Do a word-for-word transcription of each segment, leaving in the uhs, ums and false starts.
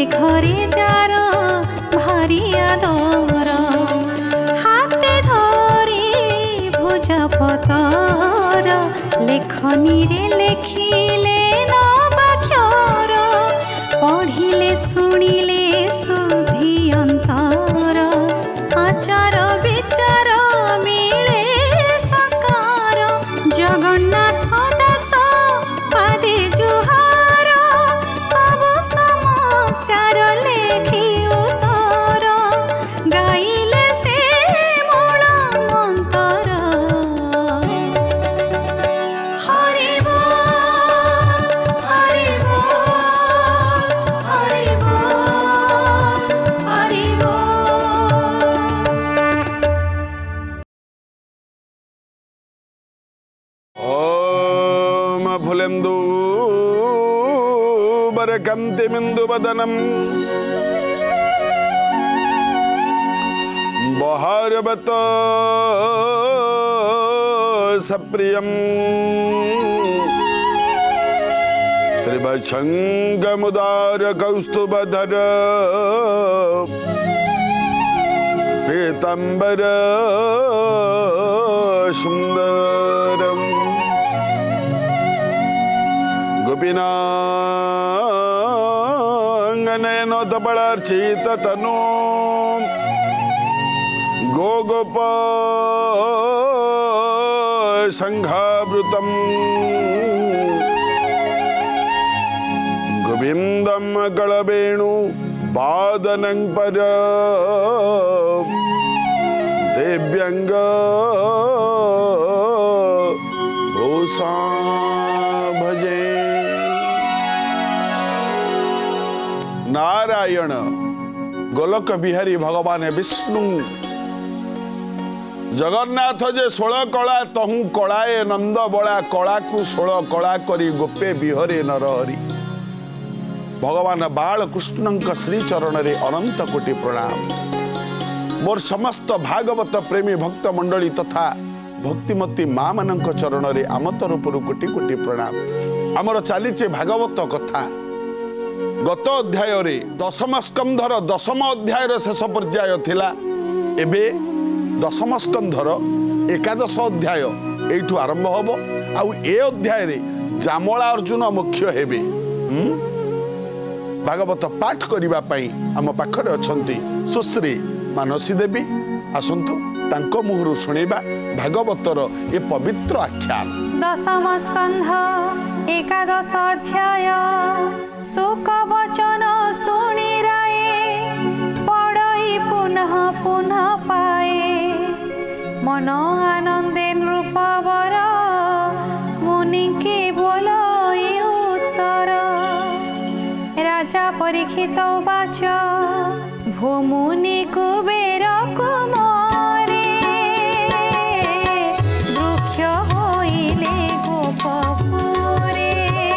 घरे जार भारी आदर हाते धरी भुज पतर लेखनी रे लेखिले नवाक्षर पढ़िले शुणिले सुधी अंतर आचार विचार मिले संस्कार जगन्नाथ दास पादे जुहार सब समस्यार लेखि उत्तर गाइले से मूल मंतर हरि बोल हरि बोल हरि बोल हरि बोल। ओम फुलेन्दु बरकंतिमिन्दु वदनम् बहारवत सप्रियम् श्रीवत्सङ्गमुदार कौस्तुभधर पीताम्बर सुन्दरम् गोपीनाङ्गनयन धवलार्चित तनु गोगोप संघावृतम् गोविन्दं गलवेणु वादनं पर दिव्यंग भूषा भजे। नारायण गोलक बिहारी भगवान विष्णु जगन्नाथ जे षोल कला तहु कलाए नंद बड़ा कला को षोल कला करी गोपे बिहरे नरहरी भगवान बाल कृष्ण श्री चरण रे अनंत कोटि प्रणाम। मोर समस्त भागवत प्रेमी भक्त मंडली तथा भक्तिमती माँ मानक चरण रे आम तरफरु कोटि कोटि प्रणाम। आमर चलीचे भागवत कथा गत अध्याय रे दशम स्कंधर दशम अध्याय शेष पर्याय थिला एबे दशम स्कंधर एकादश अध्याय एठू आरंभ हबो आउ ए अध्याय रे जामला अर्जुन मुख्य हेबे। भागवत पाठ करिबा पई आम पाखरे अछंती सुश्री मानसी देवी आसंतु तांको मुहरु सुनेबा भागवतर ए पवित्र आख्यान। दशम स्कंध एकादश अध्याय सुख वचन सुनी राये पढ़ई पुनः पुनः पाए मन आनंदे नृपवर मुनि के बोलई उत्तर राजा परीक्षित वाच भूमुनि कुबेर कुमारे वृक्ष होइले गोपपुरे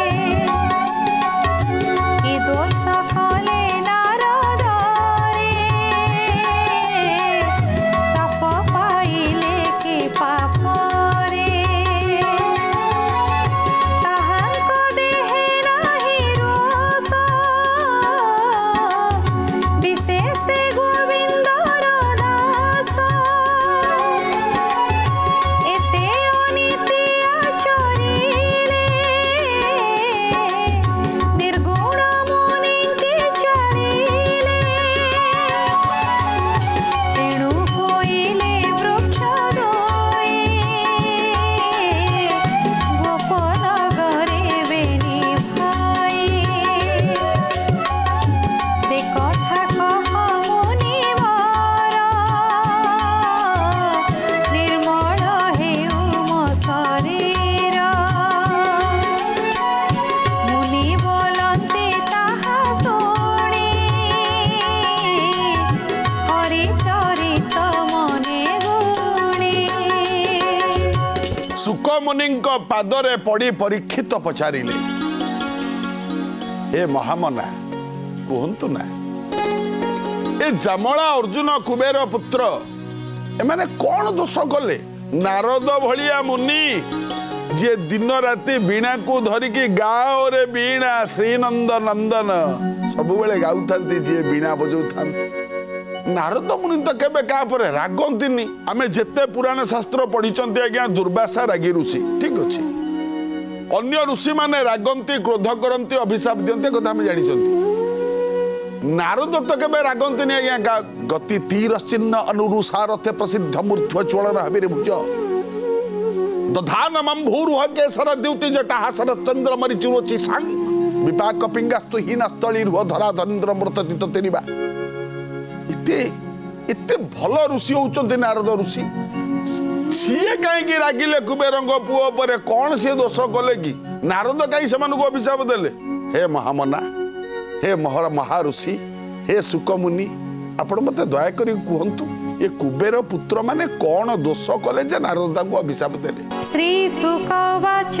ए दोष कले नारद रे साप पाइले के पाप रे ताहाक देहे नाही रोष विशेष गोविंदर दास एते अनीति आचरिले निर्गुण मुनि के चलिले तेणु होइले वृक्ष दोई गोपनगरे बेनी भाई से कथा कह मुनिवर निर्मल हेउ मो शरीर मुनि बोलते ताहा शुणी हरि चरित मने गुणी। सुक मुनि पादरे पड़ी परीक्षित पचारिले ए महामना कहतु ना ए जामला अर्जुन कुबेर पुत्र एमाने कौन दोष कले नारद भलिया मुनि जे दिन राति वीणा को धरिकी गाओ रे वीणा श्रीनंद नंदन सब बेले गाउथांती जे वीणा बजाउथांती। नारद मुनि तो केबे का परे रागंतीनी। आमे जेते पुराण शास्त्र पढ़िचंती आज्ञा दुर्वासा रागी ऋषि ठीक अछि। अन्य ऋषि माने रागंती क्रोध करंती अभिशाप दियंते कथा आमे जानिचंती। नारद तो केबे रागंतीनी आज्ञा का गति तीर चिन्ह अनुरुसारथे प्रसिद्ध मूर्ध्व चोलन हबिरे भुज दधानमं भूरुह केसर द्युति जटाहासर चंद्र मरिचिरोचि सांग विपाक पिंगास्तु हीनस्थली रुह धरा धरेन्द्र मृतति ततेरिबा। इते इते भल ऋषि होउचंती नारद ऋषि। सीए कहीं रागिले कुबेरंग पुओ परे कौन सी दोष कले कि नारद कहीं से अभिशाप देले। हे महामना हे महर महाऋषि हे सुकमुनि आपण मते दया करी कहंतु ये कुबेर पुत्र माने कौन दोष कले जे नारद को अभिशाप देले। श्री सुकवाच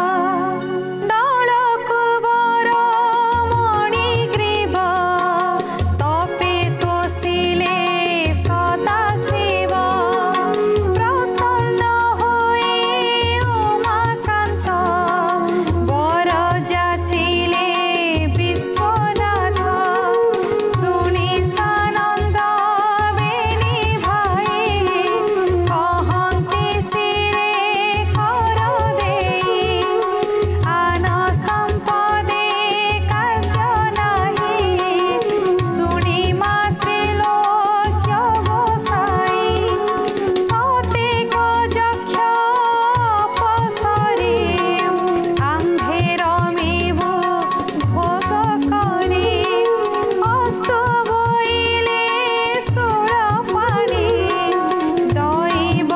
नल कुबर मणिग्रीव तपे तोषिले सदा शिव प्रसन्न होई उमाकांत वर जाचिले विश्वनाथ शुनि सानंद बेनी भाई कहंती सिरे कर देई आन संपदे कार्य नाही शुनि मात्रे लोच गोसाई सते गजक्ष अपसरे आंधे रमिबु भोग करे अस्तु बोइले सुर पानी दैव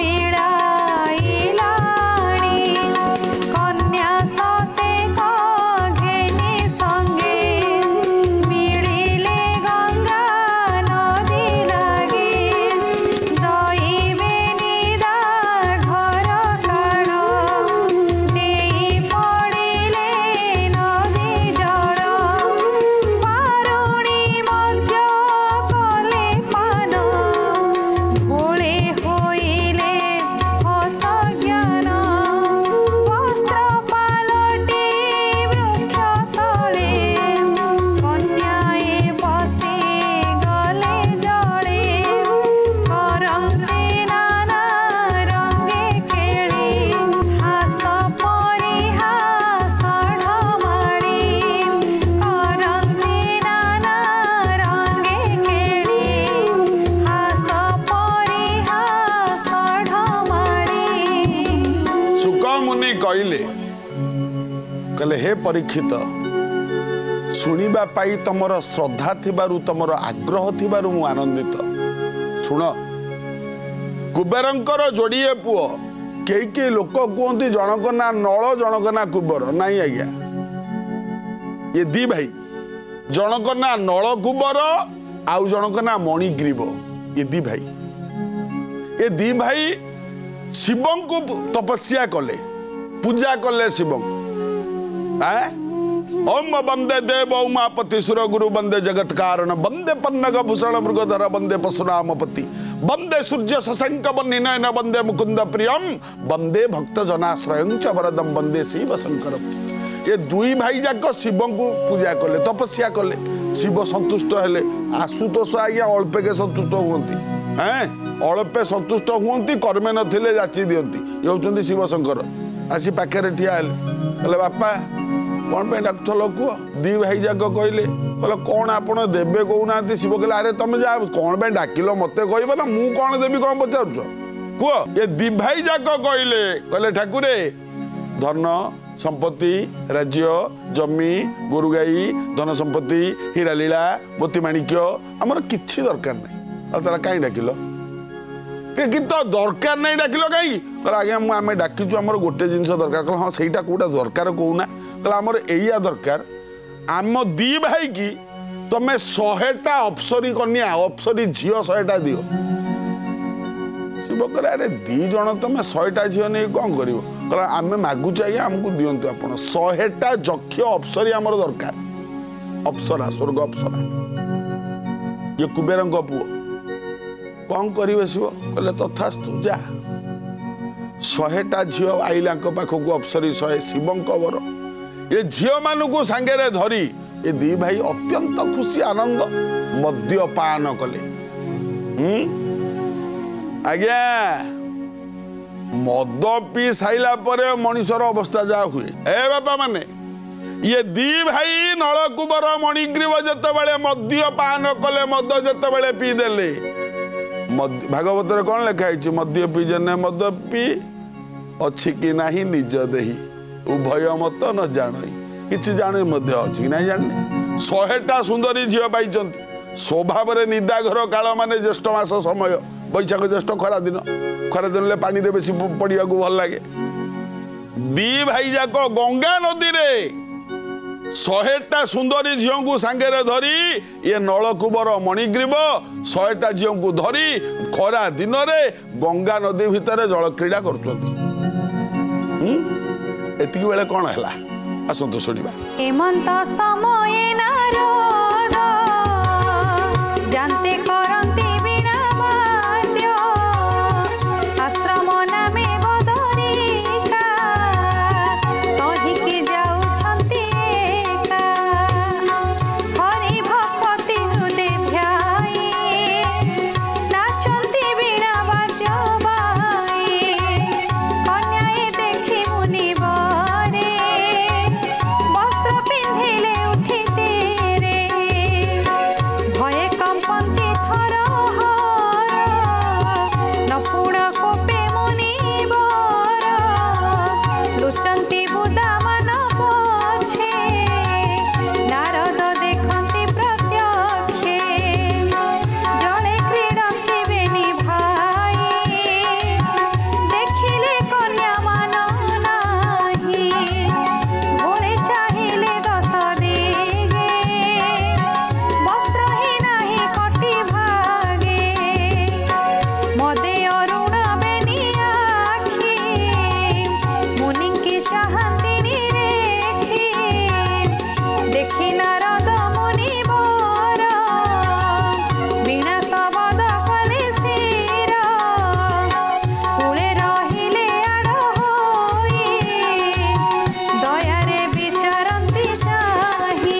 मिलाइलाणी कन्या सते घेनी संगे मिलिले गंगा नदी लागे दैवे निदा घर काढ़ देई पड़िले नदी जल पारुणी मध्य कले पान भोले होइले हत ज्ञान वस्त्र पालटी वृक्ष तले कन्याए बसी गले जले करंती नाना रंगे खेली हास परिहास ढमाड़ी करंती नाना रंगे खेली हास परिहास ढमाड़ी। सुकमुनि कहले कहले हे परीक्षित शुणिबा पाई तमर श्रद्धा थिबारु तमर आग्रह थिबारु मु आनंदित। शुण कुबेरंकर जोड़िए पुओ कई कई लोक कहते जनक ना नल जनक ना कुबर नाई आज्ञा ये दी भाई जनक ना नल कुबर आउ जनक ना मणिग्रीव ये दी भाई ये दी भाई शिव को तपस्या कले पूजा कले शिव ओम वंदे देव उमापति सुर गुरु वंदे जगत कारण वंदे पन्नग भूषण मृगधर वंदे पशुरामपति वंदे सूर्य शशंक बन्नी नयन वंदे मुकुंद प्रियम वंदे भक्त जनाश्रयं च वरदम वंदे शिव शंकरम। ये दुई भाई जाक शिव को पूजा कले तपस्या कले शिव संतुष्ट हेले। आशुतोष आज्ञा अल्पे के संतुष्ट हुंती हैं अल्पे संतुष्ट हुंती कर्मे नथिले जाची दियंती ये होचंती शिव शंकर। आसी पाखे ठिया हेले बापा कौन पे डाकुल कह दी भाई जाक कहले कहले कौन आपण देवे कहना शिव कहले अरे तुम जा कौन पे डाकिल मत कह ना मु कौन देवी कौन पचारुच कह ये दी भाई जाक कहले कहले ठाकुरे धन संपत्ति राज्य जमी गोरु गाई धन संपत्ति हीरा लीला मोती माणिक्य आमर किछि दरकार नहीं तारा कहीं डाकिल कि तो दरकार नहीं डाकिल कहीं कहला आज्ञा आम डाकिचु आमर गोटे जिनस दरकार कहला हाँ सहीटा कौटा दरकार कहूना कहला आमर एया दरकार आम दी भाई की तमें शहेटा अप्सरी कन्या अप्सरी झील शहेटा दियो। शिव कहला अरे दी जन तुम शहेटा झील नहीं कौन कर कहला आम मागुच आज्ञा आमको दिंतु आप शहेटा जक्ष अप्सरी आमर दरकार अप्सरा स्वर्ग अप्सरा ये कुबेरंग पुओ कौन कर शिव कहले तथास्तु जा शहेटा झील आईला पाखक अप्सरी शहे शिवंक वर ये झील मानू सांगे धरी ये दी भाई अत्यंत खुशी आनंद मद्यपान कले। आज्ञा मद पी साइला परे मनीषर अवस्था जा हुए ए बापा माने ये दी भाई नलकूपर मणिग्रीव जिते मद्यपान कले मद जिते पीदेले भागवत कौन लिखाई मद्य पी जने मद पी अच्छी कि नाही निज देही उभय मत न जान किसी जाने अच्छी कि नहीं जाने शहेटा सुंदरी झील पाई स्वभाव निदा घर काल मान ज्येष्ठ मास समय बैशाख ज्येष्ठ खरा दिन खरा दिन पानी रे बेसी पड़िया भल लगे दी भाई जाक गंगा नदी रे शहेटा सुंदरी झील को सांगे धरी ये नलकूबर मणिग्रीव शहेटा झील को धरी खरा दिन रे गंगा नदी भितर जल क्रीड़ा कर बेले कौन है आसतु शुणा हेमंत समय नारद जानते करंती बिना बाध्य आश्रम नामे बदरिका कहिके जाउछंती एका हरि भक्ति हृदय ध्याई नाचंती बिना बाध्य बाई कन्याए देखी मुनि बरे वस्त्र पिंधिले उठी तेरे भये कंपंती थर हर नपुड़ कोपे मुनि बर लुचंती बुदा मन पछे नारद देखंती प्रत्यक्षे जले क्रीडंती बेनी भाई देखिले कन्या मान नाही घोड़े चाहिए दस देगे वस्त्र ही नहीं कटी भागे मदे अरुण बेनी आखी मुनि की चाहती रेखी देखी नारद मुनि बर बिना शबद कले सिर कूले रहिले आड़ होई दयारे विचारंती चाही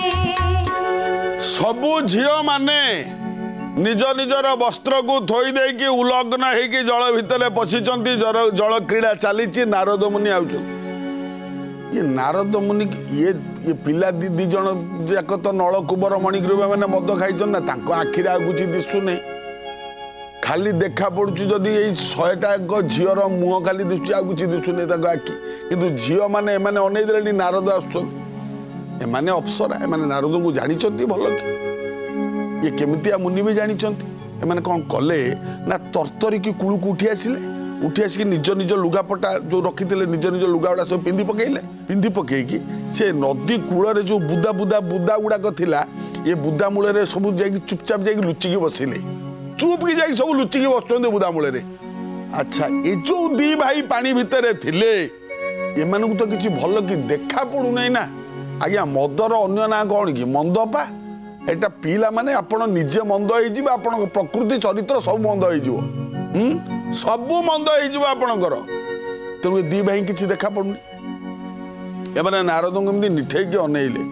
सबु झील माने निज निजर वस्त्र को थोई दे कि उलग्न होगी जल भितर पशिचंती जल क्रीड़ा चली नारद मुनि आउ ये नारद मुनि ये ये पिला दी दी जन जाक तो नलकूबर मणिग्रीव मैंने मद खाई ना आखिरे आ कुछ दिशु नहीं खाली देखा पड़ुची जदि ये शहेटा झीर मुह खाली दिशुची आ कुछ दिशु नहीं आखि कि झील मैंने एने अनेदे नारद आसने अप्सरा एने नारद को जानी भल कि ये केमितिया मुनि भी जानी एमाने कौन कले ना तरतरी की कूलू को उठी आसिले उठी आसिक निज निज लुगापटा जो रखी निज निज लुगा गुड़ा सब पिंधि पकईले पिंधि पकईकी से नदी कूल जो बुदा बुदा बुदा गुड़ाक थिला ये बुदा मूल सब जा चुपचाप जा लुचिकी बसिले चुप की जा सब लुचिकी बस बुदा मूल अच्छा ये जो दी भाई पानी भितर थिले एमानकु तो किसी भल कि देखा पड़ूना ना आज्ञा मदर अन्य ना कौन कि मंदपा एटा पीला माने आपण निजे मंद हो आपण प्रकृति चरित्र सब मंद हो सबू मंद हो आपणकर तेणु दी भाई किसी देखा पड़ुनी एमाने नारद को निठेक अनेइले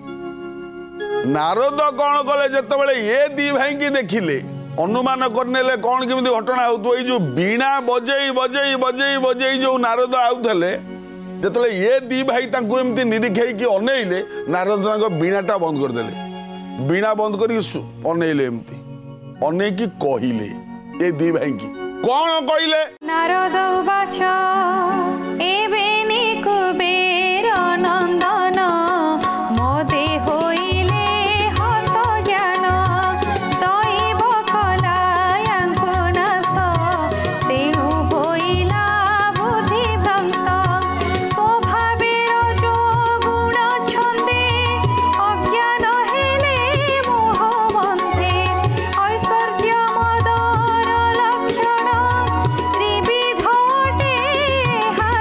नारद कौन कले जिते ये दी भाई की देखिले अनुमान करने कौन केमी घटना हो जो बीणा बजे बजे बजे बजे जो नारद आउले जो ये दी भाई एमती निरीखे अनेइले नारद बीणाटा बंद करदे बीणा बंद कर अनेइले एमती अनेकी कहले ये दी भाई की कौन कहले नारद उवाच एबे कुबेर नंदन मोदे होइले हत ज्ञान दैव कलायांकु नाश तेणु होइला बुद्धि भ्रंश स्वभावेर जो गुण छन्दे अज्ञान हेले मोहवन्ते ऐश्वर्य मदर लक्षण त्रिविधटे हा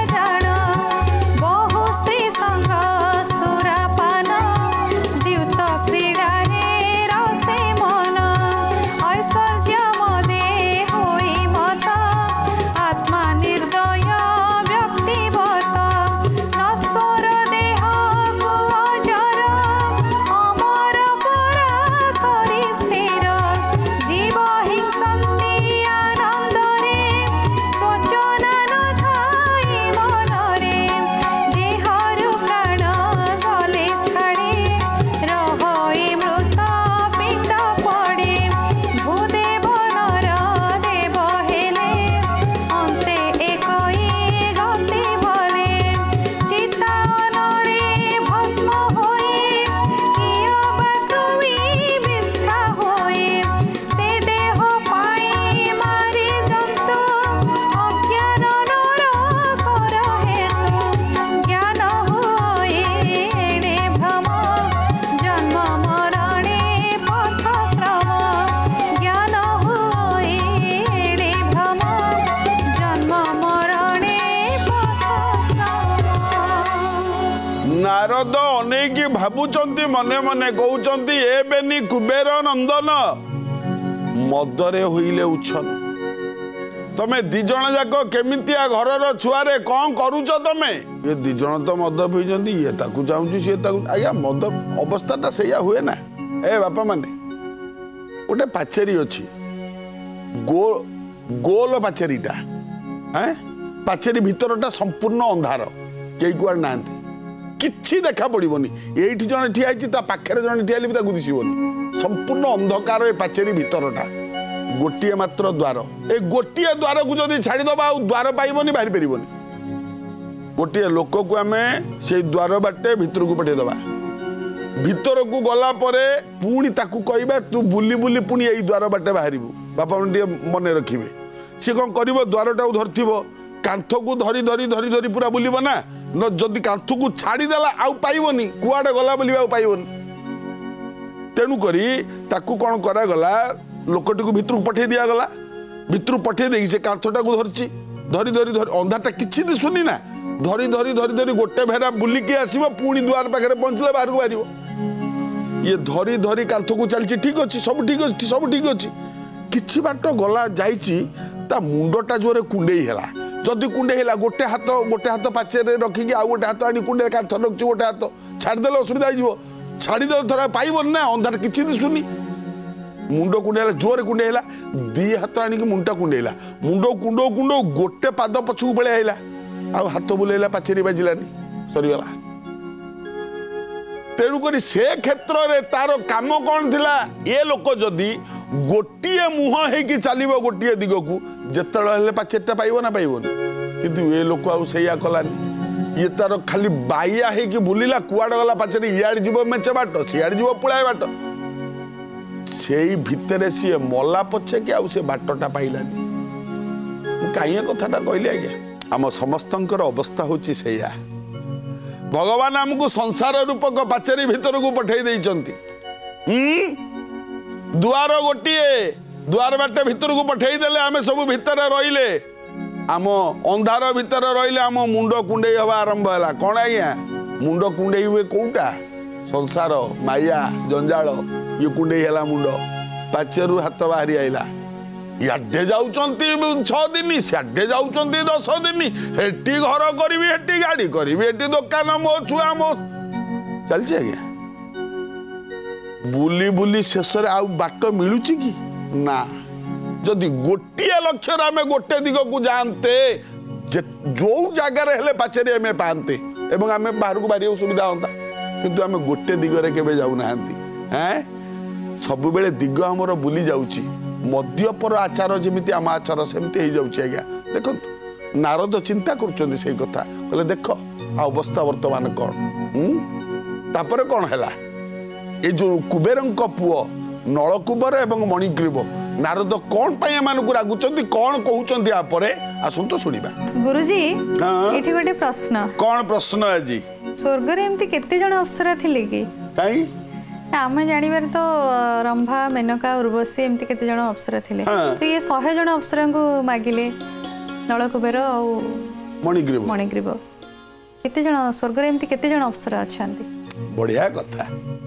नारद अनेकी भाबुचंती मने मने कहउचंती ए बेनी कुबेर नंदन मदरे होइले उछन तमे दी जण जाक केमितिया घरर छुआरे कौन करूच तमे ये दी जण तो मद पीचंती ये ताकू चाहूची से ताकू आया मद अवस्थाटा सेया हुए ना ए बापा माने गोटे पाचेरी अच्छी गो गोल पाचेरीटा हैं पाचेरी भितरटा संपूर्ण अंधार कई कुआड़ ना किछि देखा पड़ोनी ये जन ठिया पाखे जन ठिया भी दिशबनी संपूर्ण अंधकार ए पाचेरी भितरटा गोटे मात्र द्वार ए गोटे द्वार को जब छाड़ीदबा द्वार पाइबनी बाहरी पार गोटे लोक को आम से द्वार बाटे भितर को पठेदबा भितर को गला परे पुणी ताकू कहबा तू बुली बुली पुणी यही द्वार बाटे बाहर बापा मैंने मन रखिए सी कौन कर द्वारटा धरथिबो कांथ को धरी धरी धरी धरी पूरा बुलिब ना न जदि कांथ को छाड़ीदेला आउ पाइबनी कुआडे गला बुलिबा आउ पाइबनी तेणु करी ताकू कौन करागला लोकटी को भितर पठे दिया गला भितर पठे दे से कांथटा को धरची धरी धरी धरी अंधारटा किछि दिसुनी ना धरी धरी धरी धरी गोटे भेरा बुलिकी आसीबो पुणी द्वार पाखरे पहुंचले बाहर को बाहरिबो ये धरी धरी कांथ को चलची ठीक अच्छी सब ठीक अच्छी सब ठीक अच्छी किछि बाट गला जाइची ता मुंडटा जोरे कुंडे हैला जदि कुंडे हैला गोटे हाथ गोटे हाथ पाचेरे रखिकी आ गोटे हाथ आनी कुंडे कांथ रखची गोटे हाथ छाड़देले असुविधा हो छाड़देले थोड़ा पाइबन ना अंधार किछि दिसुनी मुंड कुंडे जोरे कुंडे हैला दी हाथ आनिकी मुंडा कुंडे हैला मुंड कुंडो कुंडो गोटे पाद पछकू पळे हैला आ हाथ बुलेला पाचेरी बाजिलानी सरीगला तेणुक से क्षेत्र में तार काम कौन थिला ये लोक जदि गोटे मुह होगी चलो गोटे दिग को जिते पाचेरटा पाइब ना पाइबन किंतु ये लोक आया कलानी ये तार खाली बाइया होगी बुलिला कुआड़े गला पाचेरी इयाड़ जीव मेचे बाट सियाड़ जीव पुलाए बाट से भितर सी मला पछे कि आउ से बाटटा पाइलानी कहीं कथाटा कहली आज्ञा आम समस्तंकर अवस्था होची सेया भगवान आमको संसार रूपक पाचेरी भितर को पठे देइचंती द्वार गोटे द्वार बाटे भितर को पठे देले आमे सब भितर रहिले आम अंधार भितर रहिले आम मुंड कुंडे हवा आरंभ है कौन आज्ञा मुंड कुंडे हुए कौटा संसार माया जंजाल ये कुंडे है मुंड पाचेरु हाथ बाहरी आइला याडे जाउचंती छह दिन सियाडे जाउचंती दस दिन हेटी घर करी हेटी गाड़ी करी हेटी दुकान मो छुआ मो चलছে आज्ञा बुली बुली शेष आउ बाट मिलुची कि ना जदि गोटे लक्ष्य आम गोटे दिग को जानते जो जगार हेले पाचेरी आम पाते एवं आम बाहर को बाहर सुविधा होता किंतु आम गोटे दिगरे केबे जाऊना हैं सब बेले दिग आमर बुली जाउची मद्यपर आचार जमी आम आचार सेमती हो जाऊँ आज्ञा देखो नारद चिंता कर से कथा कहले देख अवस्था वर्तमान कौन तापर कौन है ये जो कुबेर पुओ नलकुबर एवं मणिग्रीव नारद कौन पाई एमानकु रागुचंती कौन कहउचंती आपरे आसंतो सुनिबा गुरुजी एठी गोटे प्रश्न कौन प्रश्न आज स्वर्ग रे एमती केते जण अप्सरा थिले कि काई आम जानिबार तो रंभा मेनका उर्वशी एमती केते जण अप्सरा थिले तो ये सौ जण अप्सरा को मागिले नलकुबेर और मणिग्रीव मणिग्रीव केते जण स्वर्ग रे एमती केते जण अप्सरा अछंती बढ़िया कथा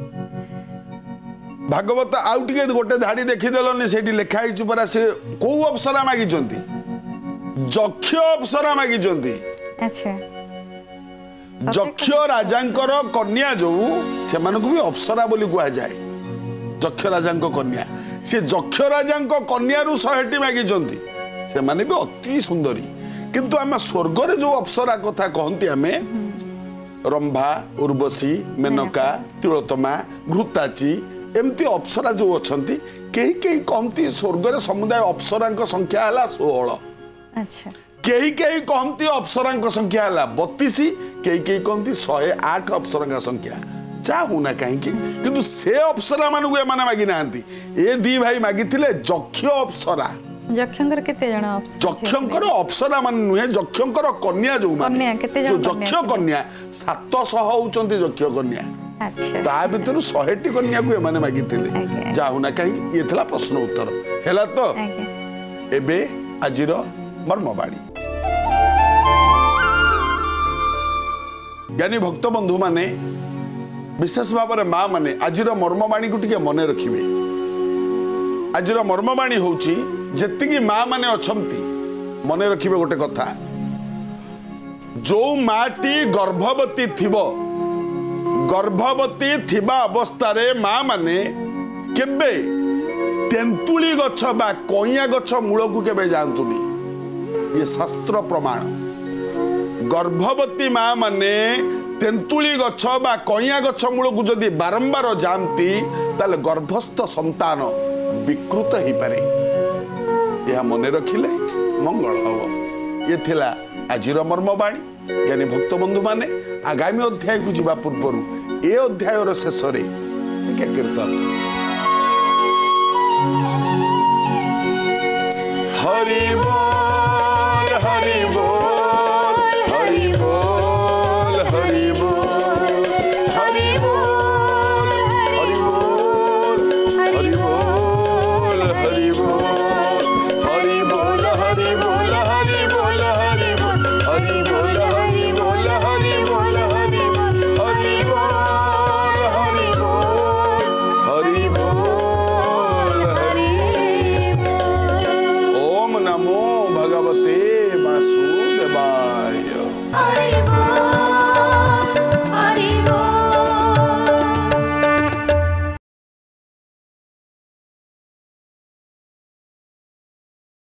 भागवत आउ टिके गोटे धाड़ी देखिदेलनि सेठी लेखा हिच परा से को अप्सरा मागिचंती जक्ष अप्सरा मागिचंती अच्छा जक्ष राजांकर कन्या जो से मानकु भी अप्सरा बोली कुआ जाए जक्ष राजांक कन्या से जक्ष राजांक कन्या रु सहेटी मागिचंती से माने भी अति सुंदरी किंतु आम स्वर्ग रे जो अप्सरा कथा कहंती आमे रंभा उर्वशी मेनका तिलोत्तमा घृताची एमती अप्सरा जो अच्छी कई कई कहती स्वर्ग रे समुदाय अप्सरा संख्या है सोलह अच्छा कई कई कहती अप्सरा संख्या है बतीस कई कई कहती शहे आठ अप्सरा संख्या चाहू ना कहीं किंतु से अप्सरा मानू एम मागी ना ए दी भाई मागी जक्ष अप्सरा जक्षंकर केते जण अप्सरा जक्षंकर अप्सरा मान नुहे जक्षंकर कन्या जो कन्या केते जण जक्ष कन्या सात सौ होउचंती जक्ष कन्या अच्छा ता भितर शहेटी कन्या को एमाने मागिथिले जाहु ना कहीं ये थला प्रश्न उत्तर हैला तो एबे आजिर मर्मबाड़ी ज्ञानी भक्त बंधु माने विशेष भाव में माँ माने आजिर मर्मवाणी को टिके मन रखिए। आजिर मर्मवाणी होची जेतिकी माँ माने अछंती मन रखिए गोटे कथा, जो माटी गर्भवती थिबो गर्भवती थिबा अवस्था रे माँ माने केबे तेंतुली गछ बा कइया गछ मूल को केबे जानतुनी, ये शास्त्र प्रमाण। गर्भवती माँ माने तेंतुली गछ बा कइया गछ मूल को जदि बारंबार जानती ताले गर्भस्थ संतान विकृत ही पारे। यह मन रखिले मंगल हव। ये थिला आजिर मर्मवाणी। ज्ञानी भक्त बंधु माने आगामी अध्याय को जीवा पूर्व ए अध्यायर शेष रे कीर्तन हरि बोल।